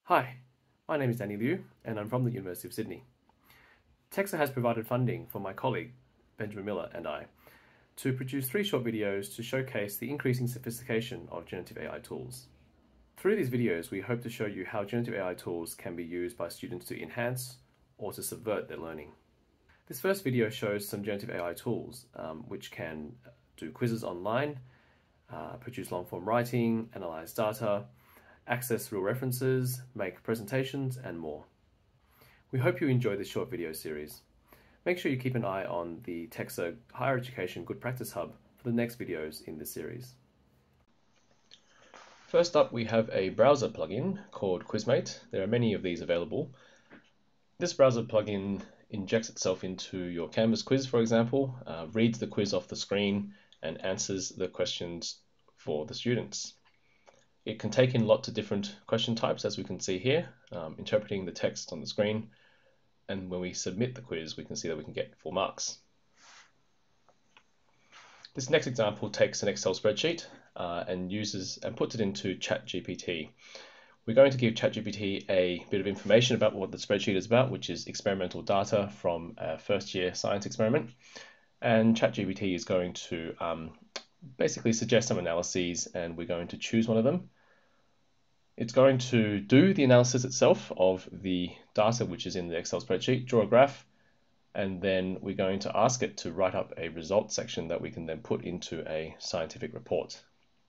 Hi, my name is Danny Liu and I'm from the University of Sydney. TEXA has provided funding for my colleague, Benjamin Miller, and I to produce 3 short videos to showcase the increasing sophistication of generative AI tools. Through these videos, we hope to show you how generative AI tools can be used by students to enhance or to subvert their learning. This first video shows some generative AI tools which can do quizzes online, produce long-form writing, analyze data, access real references, make presentations, and more. We hope you enjoy this short video series. Make sure you keep an eye on the TEXA Higher Education Good Practice Hub for the next videos in this series. First up, we have a browser plugin called Quizmate. There are many of these available. This browser plugin injects itself into your Canvas quiz, for example, reads the quiz off the screen, and answers the questions for the students. It can take in lots of different question types, as we can see here, interpreting the text on the screen. And when we submit the quiz, we can see that we can get full marks. This next example takes an Excel spreadsheet and puts it into ChatGPT. We're going to give ChatGPT a bit of information about what the spreadsheet is about, which is experimental data from a first-year science experiment. And ChatGPT is going to basically suggest some analyses, and we're going to choose one of them. It's going to do the analysis itself of the data which is in the Excel spreadsheet, draw a graph, and then we're going to ask it to write up a results section that we can then put into a scientific report.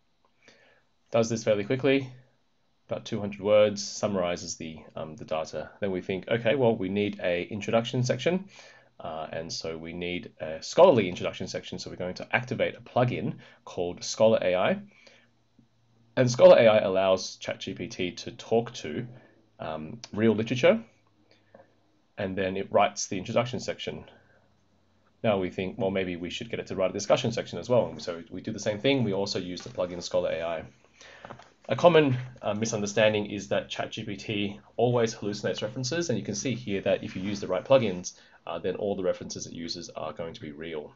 Does this fairly quickly, about 200 words, summarizes the data. Then we think, okay, well, we need an introduction section, and so we need a scholarly introduction section, so we're going to activate a plugin called Scholar AI. And Scholar AI allows ChatGPT to talk to real literature, and then it writes the introduction section. Now we think, well, maybe we should get it to write a discussion section as well. And so we do the same thing. We also use the plugin Scholar AI. A common misunderstanding is that ChatGPT always hallucinates references, and you can see here that if you use the right plugins, then all the references it uses are going to be real.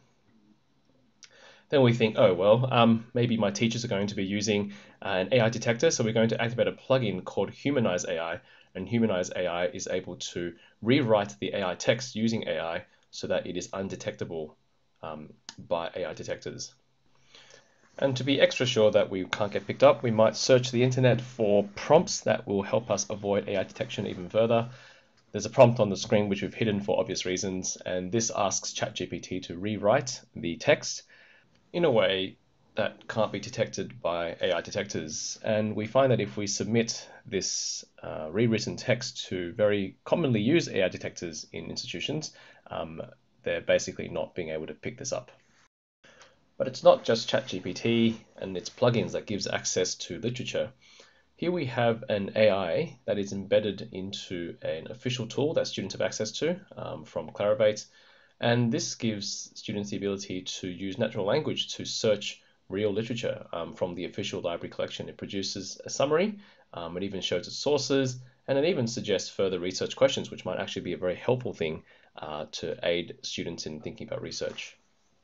Then we think, oh, well, maybe my teachers are going to be using an AI detector, so we're going to activate a plugin called Humanize AI, and Humanize AI is able to rewrite the AI text using AI so that it is undetectable by AI detectors. And to be extra sure that we can't get picked up, we might search the internet for prompts that will help us avoid AI detection even further. There's a prompt on the screen which we've hidden for obvious reasons, and this asks ChatGPT to rewrite the text in a way that can't be detected by AI detectors. And we find that if we submit this rewritten text to very commonly used AI detectors in institutions, they're basically not being able to pick this up. But it's not just ChatGPT and its plugins that gives access to literature. Here we have an AI that is embedded into an official tool that students have access to from Clarivate. And this gives students the ability to use natural language to search real literature from the official library collection. It produces a summary, it even shows its sources, and it even suggests further research questions, which might actually be a very helpful thing to aid students in thinking about research.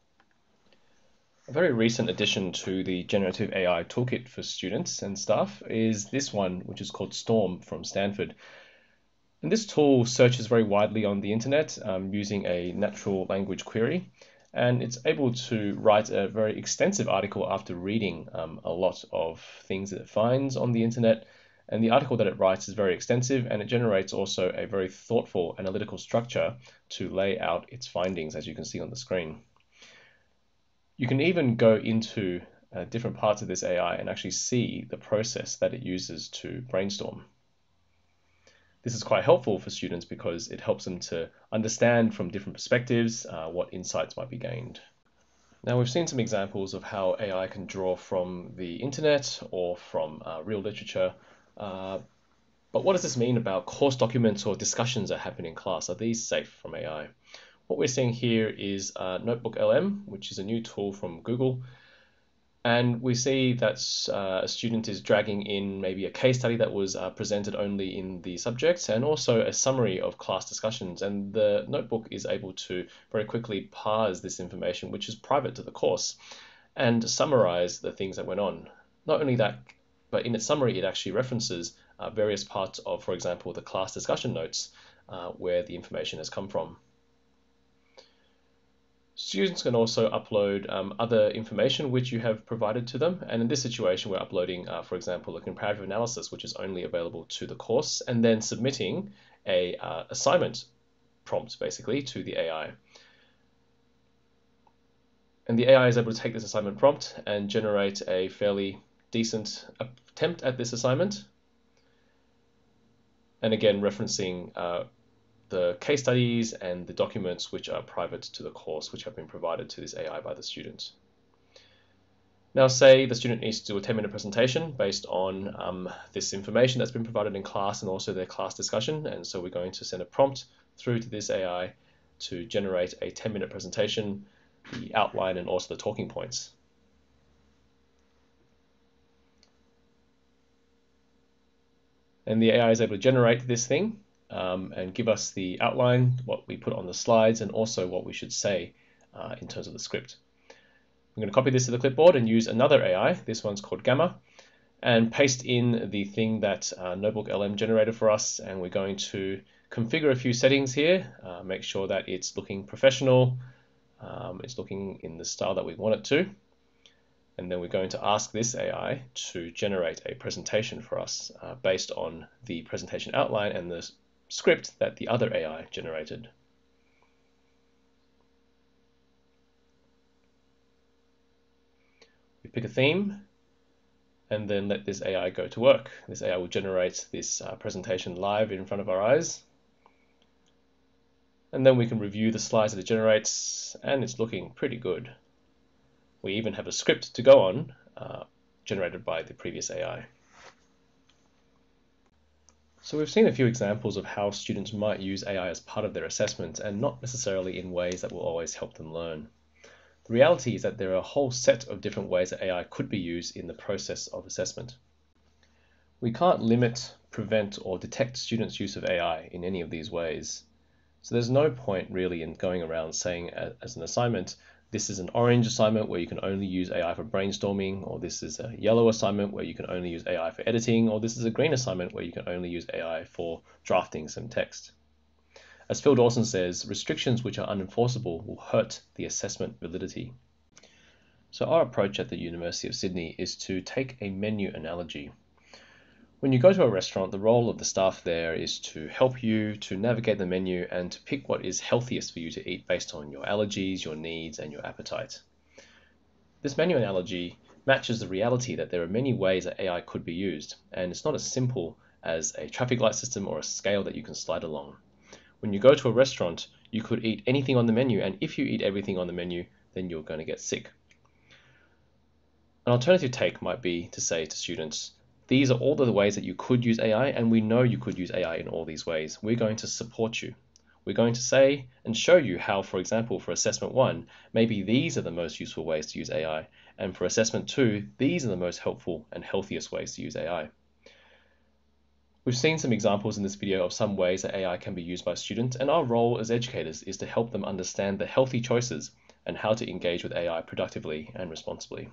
A very recent addition to the generative AI toolkit for students and staff is this one, which is called Storm from Stanford. And this tool searches very widely on the internet using a natural language query, and it's able to write a very extensive article after reading a lot of things that it finds on the internet. And the article that it writes is very extensive, and it generates also a very thoughtful analytical structure to lay out its findings, as you can see on the screen. You can even go into different parts of this AI and actually see the process that it uses to brainstorm. This is quite helpful for students because it helps them to understand from different perspectives what insights might be gained. Now, we've seen some examples of how AI can draw from the internet or from real literature. But what does this mean about course documents or discussions that happen in class? Are these safe from AI? What we're seeing here is Notebook LM, which is a new tool from Google. And we see that a student is dragging in maybe a case study that was presented only in the subjects, and also a summary of class discussions. And the notebook is able to very quickly parse this information, which is private to the course, and summarize the things that went on. Not only that, but in its summary, it actually references various parts of, for example, the class discussion notes where the information has come from. Students can also upload other information which you have provided to them, and in this situation we're uploading, for example, a comparative analysis which is only available to the course, and then submitting a assignment prompt basically to the AI. And the AI is able to take this assignment prompt and generate a fairly decent attempt at this assignment, and again referencing the case studies and the documents which are private to the course, which have been provided to this AI by the student. Now say the student needs to do a 10-minute presentation based on this information that's been provided in class and also their class discussion, and so we're going to send a prompt through to this AI to generate a 10-minute presentation, the outline and also the talking points. And the AI is able to generate this thing and give us the outline, what we put on the slides, and also what we should say in terms of the script. I'm going to copy this to the clipboard and use another AI, this one's called Gamma, and paste in the thing that Notebook LM generated for us, and we're going to configure a few settings here, make sure that it's looking professional, it's looking in the style that we want it to, and then we're going to ask this AI to generate a presentation for us based on the presentation outline and the script that the other AI generated. We pick a theme and then let this AI go to work. This AI will generate this presentation live in front of our eyes. And then we can review the slides that it generates, and it's looking pretty good. We even have a script to go on generated by the previous AI. So we've seen a few examples of how students might use AI as part of their assessment, and not necessarily in ways that will always help them learn. The reality is that there are a whole set of different ways that AI could be used in the process of assessment. We can't limit, prevent, or detect students' use of AI in any of these ways. So there's no point really in going around saying as an assignment, this is an orange assignment where you can only use AI for brainstorming, or this is a yellow assignment where you can only use AI for editing, or this is a green assignment where you can only use AI for drafting some text. As Phil Dawson says, restrictions which are unenforceable will hurt the assessment validity. So our approach at the University of Sydney is to take a menu analogy. When you go to a restaurant, the role of the staff there is to help you to navigate the menu and to pick what is healthiest for you to eat based on your allergies, your needs, and your appetite. This menu analogy matches the reality that there are many ways that AI could be used, and it's not as simple as a traffic light system or a scale that you can slide along. When you go to a restaurant, you could eat anything on the menu, and if you eat everything on the menu, then you're going to get sick. An alternative take might be to say to students, these are all the ways that you could use AI, and we know you could use AI in all these ways. We're going to support you. We're going to say and show you how, for example, for assessment 1, maybe these are the most useful ways to use AI, and for assessment 2, these are the most helpful and healthiest ways to use AI. We've seen some examples in this video of some ways that AI can be used by students, and our role as educators is to help them understand the healthy choices and how to engage with AI productively and responsibly.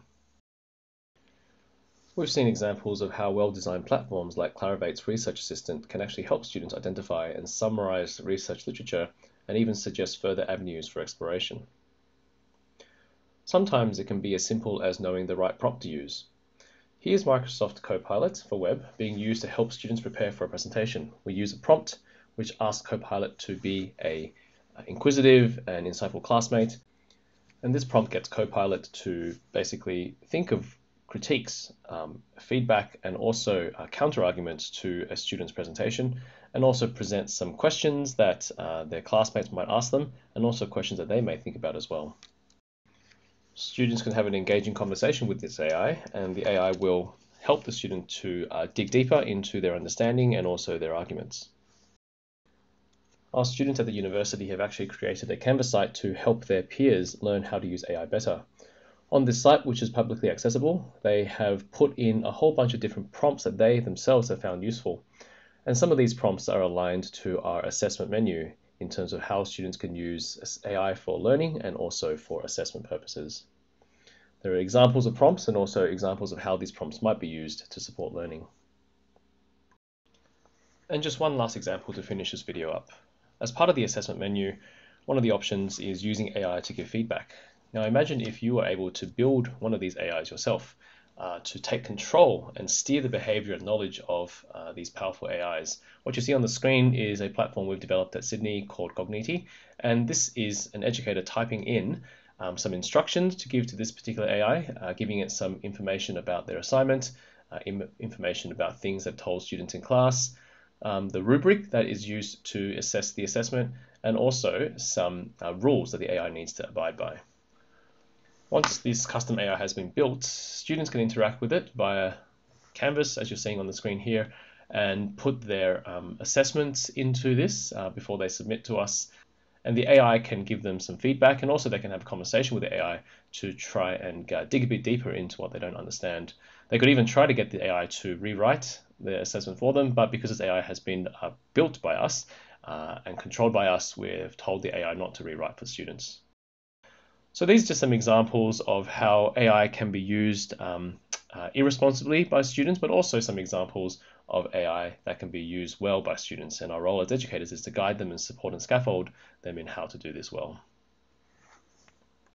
We've seen examples of how well-designed platforms like Clarivate's Research Assistant can actually help students identify and summarize research literature and even suggest further avenues for exploration. Sometimes it can be as simple as knowing the right prompt to use. Here's Microsoft Copilot for Web being used to help students prepare for a presentation. We use a prompt which asks Copilot to be an inquisitive and insightful classmate, and this prompt gets Copilot to basically think of critiques, feedback, and also counter-arguments to a student's presentation, and also present some questions that their classmates might ask them, and also questions that they may think about as well. Students can have an engaging conversation with this AI, and the AI will help the student to dig deeper into their understanding and also their arguments. Our students at the university have actually created a Canvas site to help their peers learn how to use AI better. On this site, which is publicly accessible, they have put in a whole bunch of different prompts that they themselves have found useful. And some of these prompts are aligned to our assessment menu in terms of how students can use AI for learning and also for assessment purposes. There are examples of prompts and also examples of how these prompts might be used to support learning. And just one last example to finish this video up. As part of the assessment menu, one of the options is using AI to give feedback. Now imagine if you were able to build one of these AIs yourself to take control and steer the behavior and knowledge of these powerful AIs. What you see on the screen is a platform we've developed at Sydney called Cogniti, and this is an educator typing in some instructions to give to this particular AI, giving it some information about their assignment, information about things they've told students in class, the rubric that is used to assess the assessment, and also some rules that the AI needs to abide by. Once this custom AI has been built, students can interact with it via Canvas, as you're seeing on the screen here, and put their assessments into this before they submit to us. And the AI can give them some feedback, and also they can have a conversation with the AI to try and dig a bit deeper into what they don't understand. They could even try to get the AI to rewrite the assessment for them, but because this AI has been built by us and controlled by us, we've told the AI not to rewrite for students. So these are just some examples of how AI can be used irresponsibly by students, but also some examples of AI that can be used well by students. And our role as educators is to guide them and support and scaffold them in how to do this well.